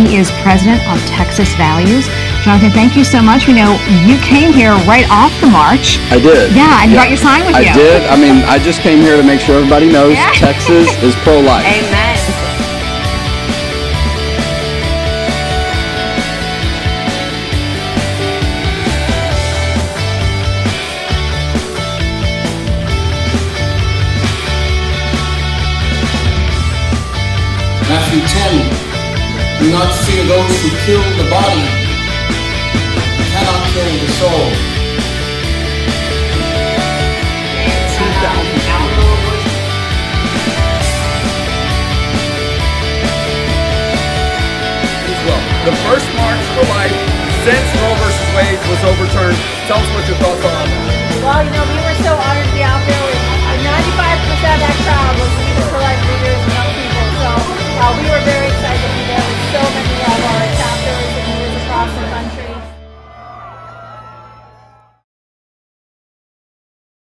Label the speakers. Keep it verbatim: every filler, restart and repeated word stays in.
Speaker 1: He is president of Texas Values. Jonathan, thank you so much. We know you came here right off the march.
Speaker 2: I did.
Speaker 1: Yeah, and you
Speaker 2: yeah.
Speaker 1: brought your sign with
Speaker 2: I
Speaker 1: you.
Speaker 2: I did. I mean, I just came here to make sure everybody knows yeah. Texas is pro-life.
Speaker 1: Amen.
Speaker 3: Matthew ten, do not fear those who kill the body, cannot kill the soul.
Speaker 4: Well, the first march for life since Roe versus Wade was overturned. Tell us what your thoughts are on that.